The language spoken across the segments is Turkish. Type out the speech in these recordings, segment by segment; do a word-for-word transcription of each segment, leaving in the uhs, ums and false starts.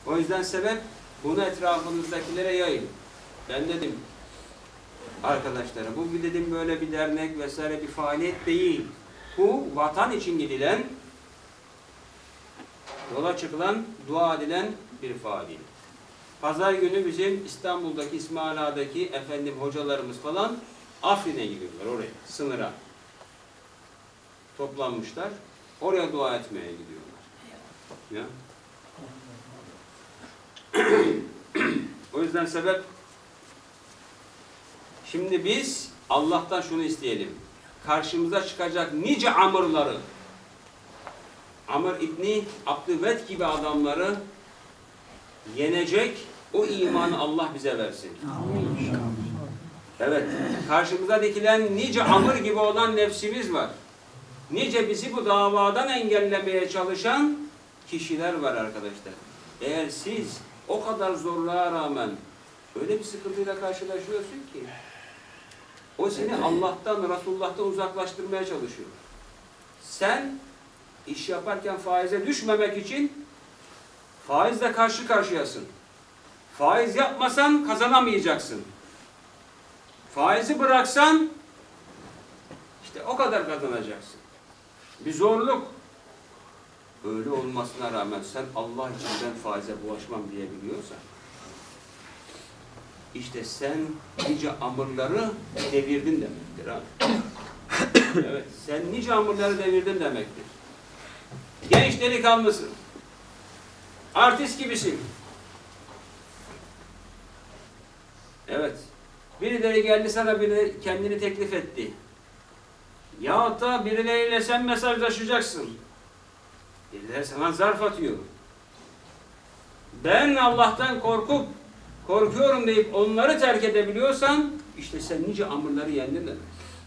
O yüzden sebep bunu etrafınızdakilere yayın. Ben dedim arkadaşlara, bu bir dedim böyle bir dernek vesaire bir faaliyet değil. Bu vatan için gidilen, yola çıkılan, dua edilen bir faaliyet. Pazar günü bizim İstanbul'daki, İsmaila'daki efendim hocalarımız falan Afrin'e gidiyorlar oraya, sınıra. Toplanmışlar. Oraya dua etmeye gidiyorlar. Ya. O yüzden sebep, şimdi biz Allah'tan şunu isteyelim. Karşımıza çıkacak nice amırları, Amr İbni Abdüved gibi adamları yenecek o imanı Allah bize versin. Evet, karşımıza dikilen nice amır gibi olan nefsimiz var. Nice bizi bu davadan engellemeye çalışan kişiler var arkadaşlar. Eğer siz o kadar zorluğa rağmen öyle bir sıkıntıyla karşılaşıyorsun ki o seni Allah'tan, Resulullah'tan uzaklaştırmaya çalışıyor. Sen iş yaparken faize düşmemek için faizle karşı karşıyasın. Faiz yapmasan kazanamayacaksın. Faizi bıraksan işte o kadar kazanacaksın. Bir zorluk. Öyle olmasına rağmen sen Allah için ben faize bulaşmam diyebiliyorsan işte sen nice amırları devirdin demektir ha. Evet, sen nice amırları devirdin demektir. Genç delikanlısın. Artist gibisin. Evet. Birileri geldi sana biri kendini teklif etti. Yahut da birileriyle sen mesajlaşacaksın. Birileri sana zarf atıyor. Ben Allah'tan korkup korkuyorum deyip onları terk edebiliyorsan işte sen nice amırları yendin demek.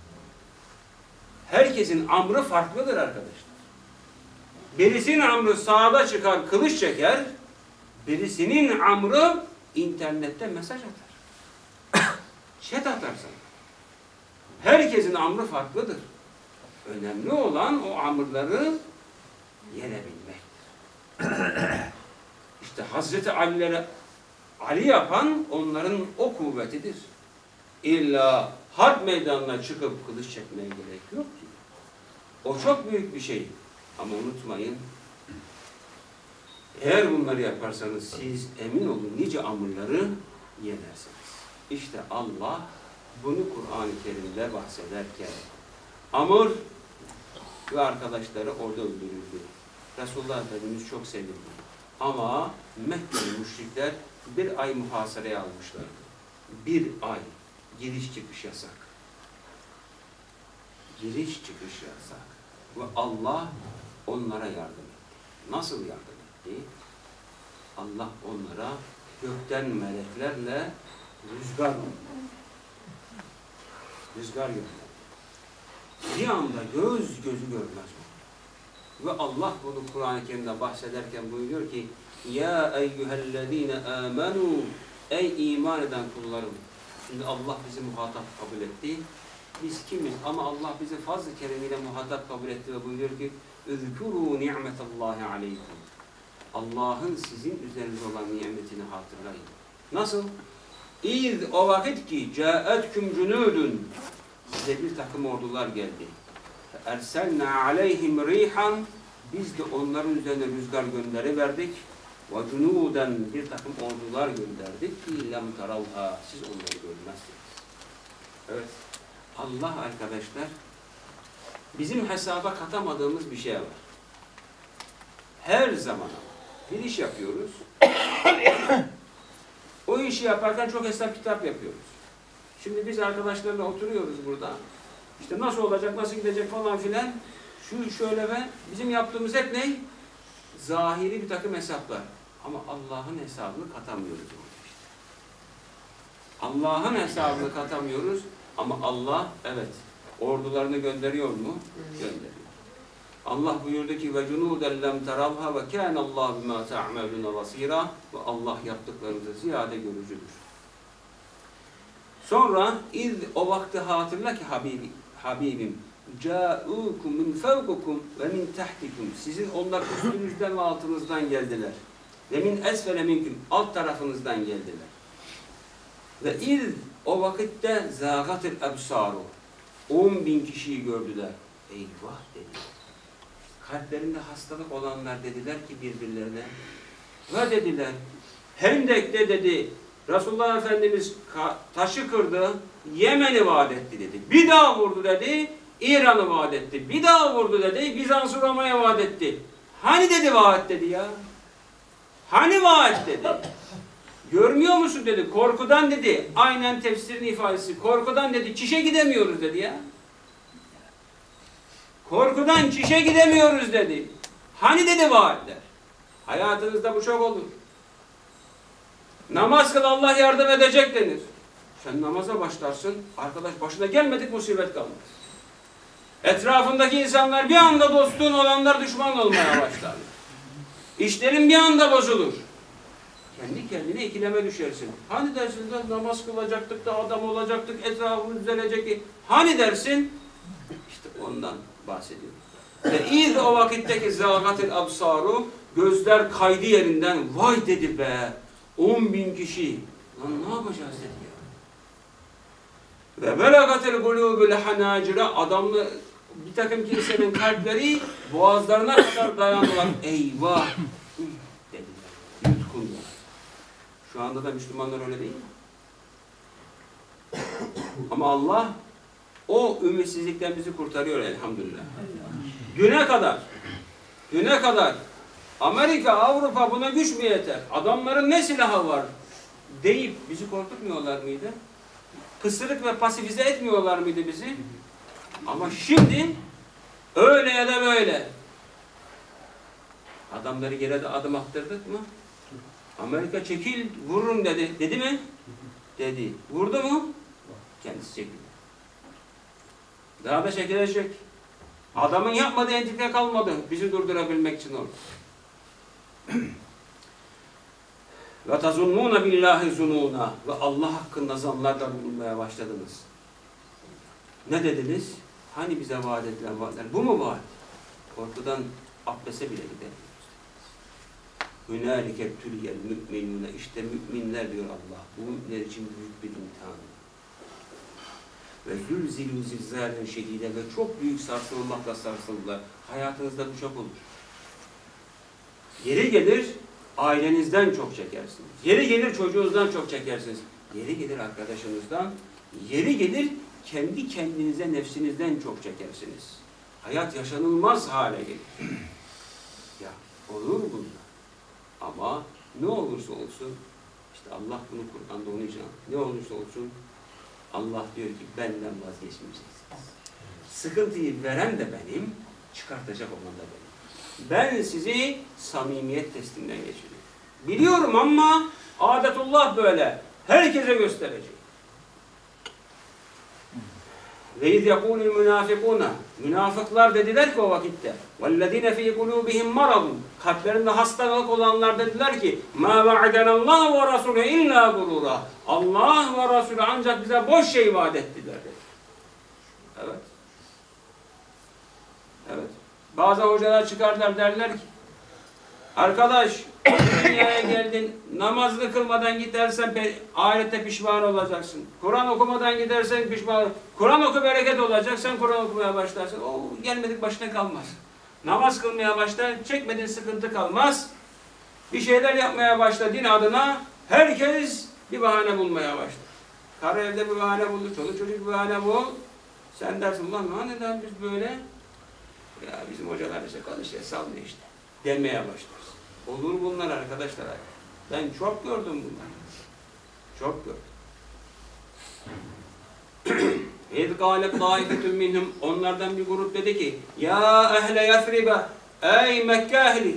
Herkesin amrı farklıdır arkadaşlar. Birisinin amrı sağda çıkar, kılıç çeker. Birisinin amrı internette mesaj atar. Chat atar sana. Herkesin amrı farklıdır. Önemli olan o amrları yenebilmektir. İşte Hazreti Ali'lere Ali yapan onların o kuvvetidir. İlla harp meydanına çıkıp kılıç çekmeye gerek yok ki. O çok büyük bir şey. Ama unutmayın, eğer bunları yaparsanız siz emin olun nice amırları yenersiniz. İşte Allah bunu Kur'an-ı Kerim'de bahsederken amr ve arkadaşları orada öldürüldü. Resulullah Efendimiz çok sevindi. Ama Mekkeli müşrikler bir ay muhasaraya almışlardı. Bir ay. Giriş çıkış yasak. Giriş çıkış yasak. Ve Allah onlara yardım etti. Nasıl yardım etti? Allah onlara gökten meleklerle rüzgar gönderdi. Rüzgar gönderdi. Bir anda göz gözü görmez. Ve Allah bunu Kur'an-ı Kerim'de bahsederken buyuruyor ki Ya eyyühellezine amenu Ey iman eden kullarım. Şimdi Allah bizi muhatap kabul etti. Biz kimiz? Ama Allah bizi fazl-ı keremiyle muhatap kabul etti ve buyuruyor ki اذْكُرُوا نِعْمَةَ اللّٰهِ عَلَيْكُمْ Allah'ın sizin üzerinize olan nimetini hatırlayın. Nasıl? İz o vakit ki ca'etküm cunudun size bir takım ordular geldi. اَرْسَلْنَا عَلَيْهِمْ رِيحًا Biz de onların üzerine rüzgar gönderiverdik. وَجُنُودًا Bir takım ordular gönderdik ki لَمْ تَرَوْهَا Siz onları görmezsiniz. Evet. Allah arkadaşlar bizim hesaba katamadığımız bir şey var. Her zaman bir iş yapıyoruz. O işi yaparken çok hesap kitap yapıyoruz. Şimdi biz arkadaşlarla oturuyoruz burada. İşte nasıl olacak, nasıl gidecek falan filan. Şu şöyle ve bizim yaptığımız hep ne? Zahiri bir takım hesaplar. Ama Allah'ın hesabını katamıyoruz. Allah'ın hesabını katamıyoruz. Ama Allah evet ordularını gönderiyor mu? Gönderiyor. Allah buyurdu ki ve cunuden lem teravha ve kana Allah bima ta'malun basira ve Allah yaptıklarınızı ziyade görücüdür. Sonra iz o vakti hatırla ki Habibi, Habibim ca'ukum min fevkukum ve min tahtikum sizin onlar üstünüzden ve altınızdan geldiler. ve min esfele minkum, alt tarafınızdan geldiler. Ve iz, o vakitte zâgatil ebsâru, on bin kişiyi gördüler. Eyvah dediler. Kalplerinde hastalık olanlar dediler ki birbirlerine, ve dediler, Hendek'te dedi, Resulullah Efendimiz taşı kırdı, Yemen'i vaat etti dedi. Bir daha vurdu dedi, İran'ı vaat etti. Bir daha vurdu dedi, Bizans'ı Roma'ya vaat etti. Hani dedi vaat dedi ya? Hani vaat dedi? Görmüyor musun dedi, korkudan dedi, aynen tefsirin ifadesi, korkudan dedi, çişe gidemiyoruz dedi ya. Korkudan çişe gidemiyoruz dedi. Hani dedi vaatler? Hayatınızda bu çok olur. Namaz kıl, Allah yardım edecek denir. Sen namaza başlarsın, arkadaş başına gelmedik musibet kalmaz. Etrafındaki insanlar bir anda dostun olanlar düşman olmaya başlar. İşlerin bir anda bozulur. Kendi kendine ikileme düşersin. Hani dersin de namaz kılacaktık da adam olacaktık, etrafımız düzelecek. Hani dersin? İşte ondan bahsediyorum. Ve iz o vakitteki zâgatil absaru, gözler kaydı yerinden, vay dedi be, on bin kişi. Lan ne yapacağız dedi ya. Ve belagatil gulûbül hanâcira, adamlı bir takım kimsenin kalpleri boğazlarına kadar dayandılar. Eyvah dediler. Yutkundular. Şu anda da Müslümanlar öyle değil mi? Ama Allah o ümitsizlikten bizi kurtarıyor elhamdülillah. Düne kadar, düne kadar Amerika, Avrupa buna güç mü yeter? Adamların ne silahı var? Deyip bizi korkutmuyorlar mıydı? Pısırık ve pasifize etmiyorlar mıydı bizi? Ama şimdi öyle ya da böyle. Adamları yere de adım attırdık mı? Amerika çekil, vururum dedi. Dedi mi? Dedi. Vurdu mu? Kendisi çekildi. Daha da çekilecek. Adamın yapmadığı entrika kalmadı. Bizi durdurabilmek için orada. Ve tazunnûne billahi zunûna, ve Allah hakkında zanlarda bulunmaya başladınız. Ne dediniz? Hani bize vaat edilen vaatler? Bu mu vaat? Korkudan abdese bile gidemiyoruz. Hünâlike tülyel mü'minûne, işte müminler diyor Allah. Bu müminler için büyük bir imtihan. Ve zülzilû zilzâlen şedîde, ve çok büyük sarsılmakla sarsıldılar. Hayatınızda bu çok olur. Yeri gelir ailenizden çok çekersiniz. Yeri gelir çocuğunuzdan çok çekersiniz. Yeri gelir arkadaşınızdan, yeri gelir kendi kendinize, nefsinizden çok çekersiniz. Hayat yaşanılmaz hale gelir. Ya olur bunlar. Ama ne olursa olsun, işte Allah bunu Kur'an'da onun için, ne olursa olsun Allah diyor ki benden vazgeçmeyeceksiniz. Sıkıntıyı veren de benim, çıkartacak olan da benim. Ben sizi samimiyet testinden geçiriyorum. Biliyorum ama adetullah böyle. Herkese gösterecek. Ve iz yekûlul münâfikûne, münafıklar dediler ki o vakitte, vellezîne fî kulûbihim maradun, kalplerinde hastalık olanlar dediler ki, mâ va'adenallâhu ve rasûlü illâ gurûrâ, Allah ve Resulü ancak bize boş şey vaat ettiler dedi. Evet. Evet. Bazı hocalar çıkarlar derler ki, arkadaş dünyaya geldin, namazını kılmadan gidersen ahirette pişman olacaksın. Kur'an okumadan gidersen pişman, Kur'an oku bereket olacak, sen Kur'an okumaya başlarsın. O gelmedik başına kalmaz. Namaz kılmaya başla, çekmediğin sıkıntı kalmaz. Bir şeyler yapmaya başla din adına, herkes bir bahane bulmaya başlar. Karı evde bir bahane buldu, çoluk çocuk bir bahane bul. Sen dersin, ulan neden biz böyle? Ya bizim hocalar işte konuşuyor, sallıyor işte. Denmeye başlarız. Olur bunlar arkadaşlar. Ben çok gördüm bunları. Çok gördüm. اِذْ قَالَتْ طَائِفَةٌ مِّنْهُمْ, onlardan bir grup dedi ki, ya ehle Yasrib'e, ey Mekke ehli,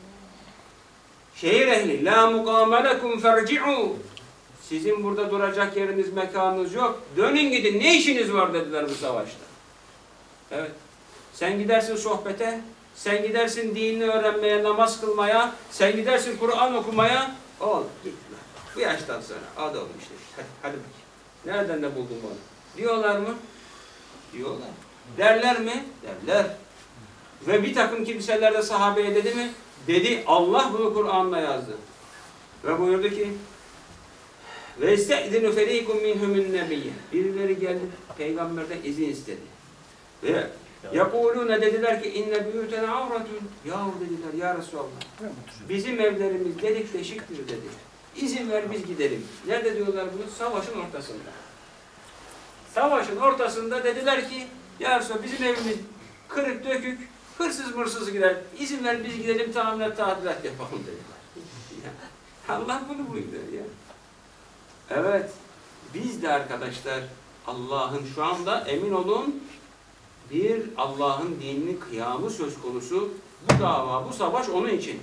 şehir ehli, la mukâme lekum ferci'û, sizin burada duracak yeriniz, mekanınız yok. Dönün gidin, ne işiniz var dediler bu savaşta. Evet. Sen gidersin sohbete, sen gidersin dinini öğrenmeye, namaz kılmaya, sen gidersin Kur'an okumaya. Oğlum git lan. Bu yaştan sonra. Hadi oğlum işte. Hadi, hadi bakayım. Nereden de buldun bunu? Diyorlar mı? Diyorlar. Derler mi? Derler. Ve bir takım kimseler de sahabeye dedi mi? Dedi, Allah bunu Kur'an'da yazdı. Ve buyurdu ki ve istedinu ferikum minhumun nebiyye. Birileri geldi, peygamberden izin istedi. Ve yakulune dediler ki inne büyüten avratun. Yahu dediler ya Resulallah. Bizim evlerimiz delik deşiktir dedi. İzin ver biz gidelim. Nerede diyorlar bunu? Savaşın ortasında. Savaşın ortasında dediler ki ya Resulallah bizim evimiz kırık dökük, hırsız mırsız gider. İzin ver biz gidelim tamirat tadilat yapalım dediler. Allah bunu buyuruyor ya. Evet, biz de arkadaşlar Allah'ın şu anda emin olun bir Allah'ın dininin kıyamı söz konusu. Bu dava, bu savaş onun içindir.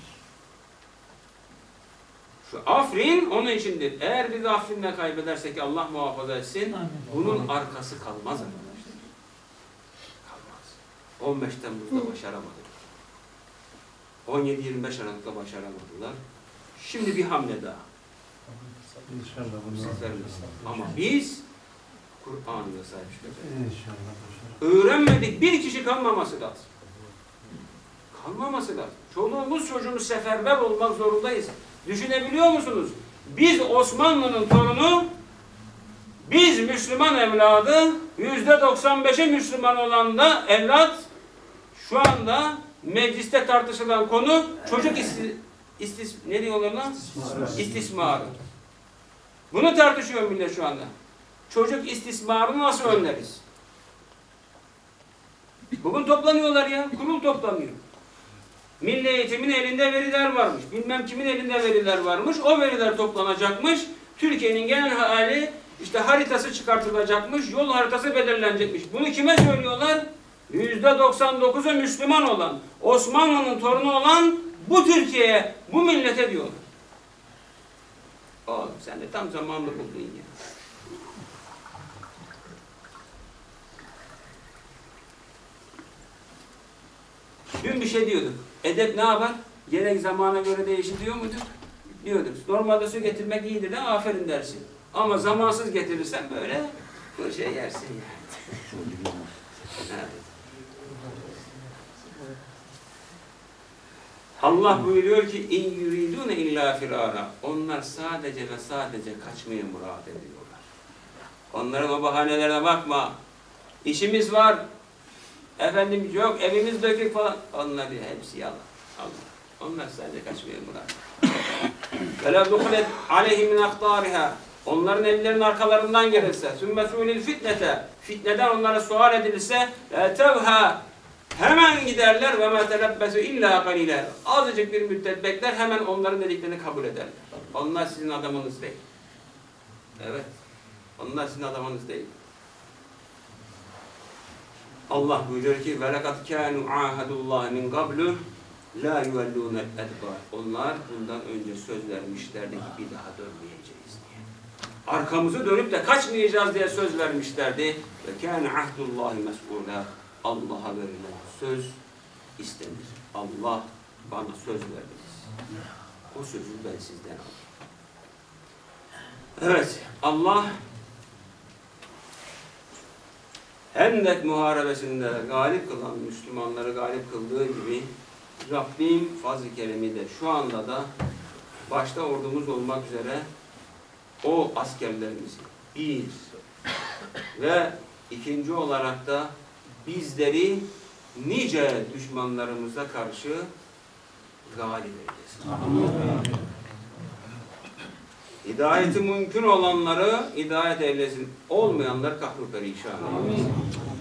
Şu Afrin onun içindir. Eğer biz Afrin'le kaybedersek Allah muhafaza etsin, bunun arkası kalmaz arkadaşlar. Kalmaz. on beş Temmuz'da başaramadılar. on yedi yirmi beş Aralık'ta başaramadılar. Şimdi bir hamle daha. İnşallah bunu ama biz Kur'an'la sahip çıkacağız. İnşallah. Öğrenmedik. Bir kişi kalmaması lazım. Kalmaması lazım. Çoluğumuz çocuğumuz seferber olmak zorundayız. Düşünebiliyor musunuz? Biz Osmanlı'nın torunu, biz Müslüman evladı, yüzde doksan beşe Müslüman olan da evlat, şu anda mecliste tartışılan konu çocuk isti, istis, ne diyorlar lan? İstismarı. Bunu tartışıyor millet şu anda. Çocuk istismarını nasıl önleriz? Bugün toplanıyorlar ya, kurul toplanıyor. Milli Eğitim'in elinde veriler varmış. Bilmem kimin elinde veriler varmış. O veriler toplanacakmış. Türkiye'nin genel hali işte haritası çıkartılacakmış. Yol haritası belirlenecekmiş. Bunu kime söylüyorlar? yüzde doksan dokuzu Müslüman olan, Osmanlı'nın torunu olan bu Türkiye'ye, bu millete diyorlar. Oğlum sen de tam zamanlı buldun ya. Dün bir şey diyorduk. Edep ne yapar? Gerek zamana göre değişir diyor muyduk? Diyorduk. Normalde su getirmek iyidir de aferin dersin. Ama zamansız getirirsen böyle bir şey yersin yani. Evet. Allah buyuruyor ki in yuridune illa firara. Onlar sadece ve sadece kaçmayı murad ediyorlar. Onların o bahanelerine bakma. İşimiz var. Efendim yok evimiz dökük falan. Onlar hepsi yalan. Allah. Onlar sadece kaçmaya murad. وَلَا دُخْلَتْ عَلَيْهِمْ مِنْ اَخْطَارِهَا. Onların ellerinin arkalarından gelirse ثُمَّ سُولِ الْفِتْنَةَ. Fitneden onlara sual edilirse اَتَوْهَا. Hemen giderler ve مَا تَلَبَّسُ اِلَّا قَلِيلًا. Azıcık bir müddet bekler hemen onların dediklerini kabul ederler. Onlar sizin adamınız değil. Evet. Onlar sizin adamınız değil. Allah buyuruyor ki وَلَقَدْ كَانُوا عَاهَدُ اللّٰهِ مِنْ قَبْلُ لَا يُوَلُّونَ الْاَدْبَارِ. Onlar bundan önce söz vermişlerdi ki bir daha dönmeyeceğiz diye. Arkamızı dönüp de kaçmayacağız diye söz vermişlerdi. وَكَانَ عَهْدُ اللّٰهِ مَسْئُولًا. Allah'a verilen söz istenir. Allah bana söz verdiniz. O sözü ben sizden aldım. Evet, Allah Hendek muharebesinde galip kılan Müslümanları galip kıldığı gibi Rabbim fazl-ı keremi de şu anda da başta ordumuz olmak üzere o askerlerimizi bir ve ikinci olarak da bizleri nice düşmanlarımıza karşı galip eylesin. Hidayeti mümkün olanları hidayet eylesin. Olmayanlar kahru perişan eylesin.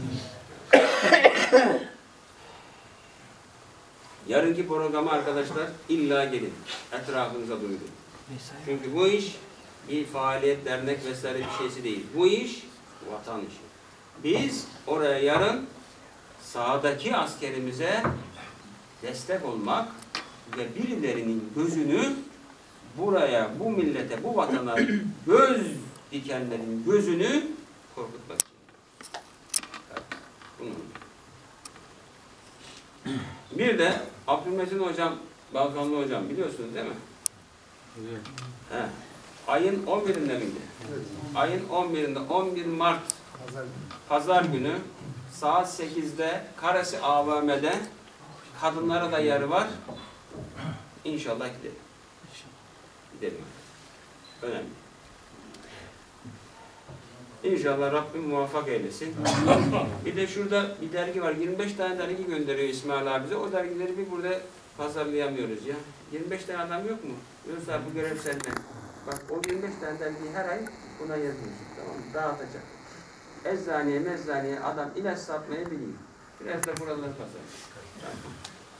Yarınki programa arkadaşlar illa gelin. Etrafınıza duyurun. Çünkü bu iş bir faaliyet, dernek vesaire bir şeysi değil. Bu iş vatan işi. Biz oraya yarın sahadaki askerimize destek olmak ve birilerinin gözünü buraya, bu millete, bu vatana göz dikenlerin gözünü korkutmak için. Bir de Abdülmetin hocam, Balkanlı hocam biliyorsunuz değil mi? Evet. He. Ayın on birinde miydi? Evet. Ayın on birinde, on bir Mart Pazar, Pazar günü saat sekizde Karesi A V M'de kadınlara da yer var. İnşallah gidelim. Gidelim. Önemli. İnşallah Rabbim muvaffak eylesin. Bir de şurada bir dergi var. yirmi beş tane dergi gönderiyor İsmail abi bize. O dergileri bir burada pazarlayamıyoruz ya. yirmi beş tane adam yok mu? Yunus abi bu görev senden. Bak o yirmi beş tane dergiyi her ay buna yazıyorsun. Tamam mı? Dağıtacak. Eczaneye mezzaneye adam ilaç satmayı biliyor. Biraz da buraları pazarlıyor. Tamam.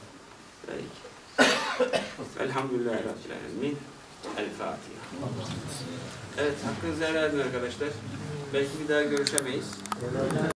Peki. Elhamdülillahi Rabbil Alemin. El Fatiha. Evet, hakkınızı helal edin arkadaşlar. Belki bir daha görüşemeyiz.